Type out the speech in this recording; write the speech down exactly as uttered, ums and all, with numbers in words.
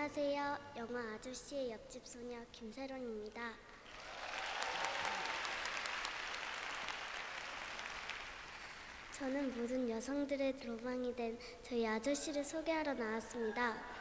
안녕하세요. 영화 아저씨의 옆집 소녀 김세론입니다. 저는 모든 여성들의 로망이 된 저희 아저씨를 소개하러 나왔습니다.